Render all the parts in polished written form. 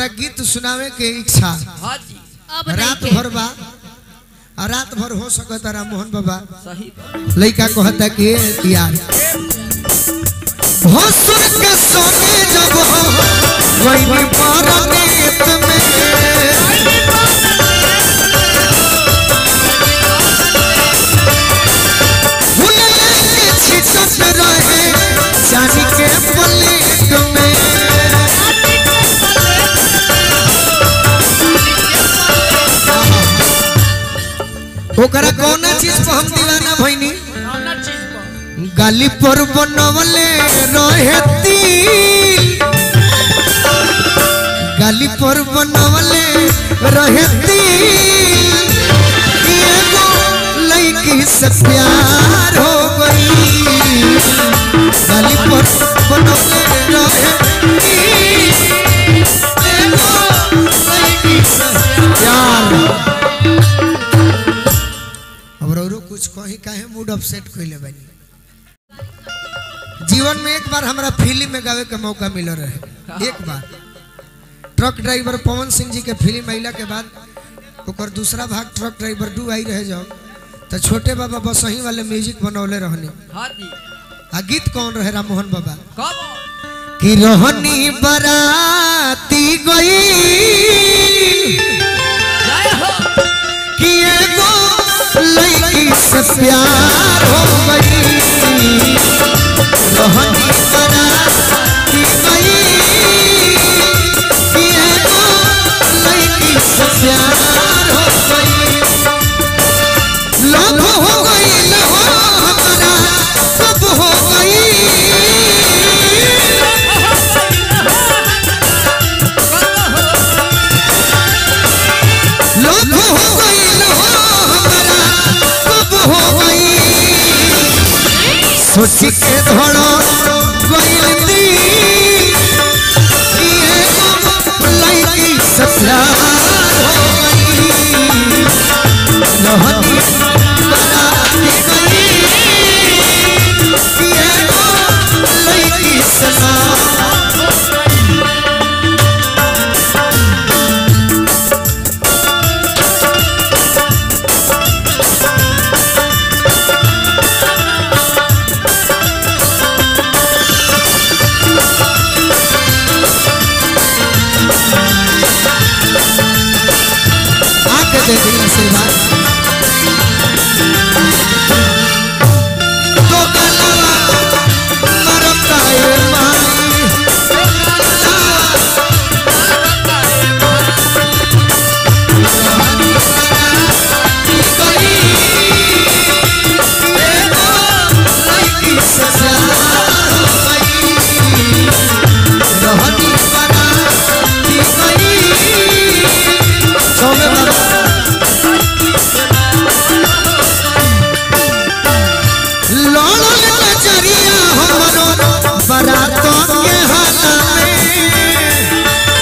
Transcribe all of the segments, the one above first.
हमरा गीत सुनावे के इच्छा हां जी रात भर बा रात भर हो सकता राम मोहन बाबा सही लइका कहता कि यार भसुर के सोने जब हो वही परनीत में भूले के छिटत रहे जानी के पलेट में ओकरा कौन चीज पर हम दीवाना भइनी कौन चीज पर गाली पर बनवले रहती गाली पर बनवले रहती एगो लड़की से प्यार हो गई गाली पर बनवले रहती एगो लड़की से प्यार कुछ कहीं काहे मूड अपसेट कइले बानी जीवन में एक बार हमरा फिल्म में गावे के मौका मिलो रहे एक बार ट्रक ड्राइवर पवन सिंह जी के फिल्म आइला के बाद ओकर दूसरा भाग ट्रक ड्राइवर 2 आई रहे जाओ तो छोटे बाबा बसही वाले म्यूजिक बनौले रहनी हां जी आ गीत कौन रहे राम मोहन बाबा कब कि रहनी बराती गई जय हो कि एगो लड़की से प्यार हो गई रहनी बराती गई कि एगो लड़की से प्यार हो गई लव हो गई लव हमारा सब हो गई लव हो गई लव हमारा सब हो गई सोच के धड़ो गई लड़की से प्यार हो गई रहनी बराती गई लड़की से दे दी आशीर्वाद तो गलवा मरकाए माई लड़की से प्यार हो गई रहनी बराती गई सोमे बाबा बरातों के हाना में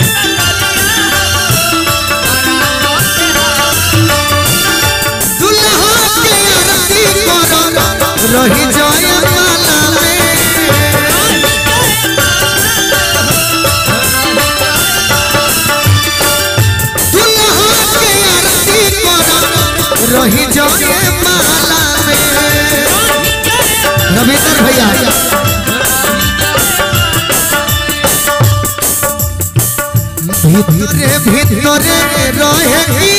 दुल्हा के आरती करो रही जाए माला में दुल्हा के आरती करो रही जाए माला में रविंदर भैया भीतरे भीतरे रहेगी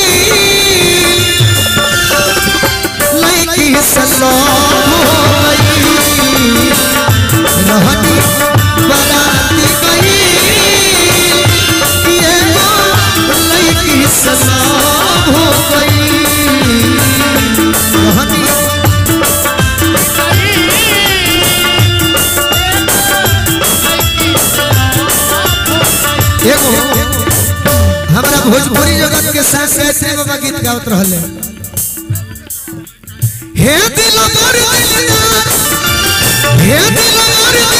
लड़की से लव हो गई रहनी बराती गई लड़की से लव हो गई रहनी हमारा भोजपुरी जगत के साथ गायत्री बाबा गीत गावत रहले हे दिल मोर दिलदार हे दिल मोर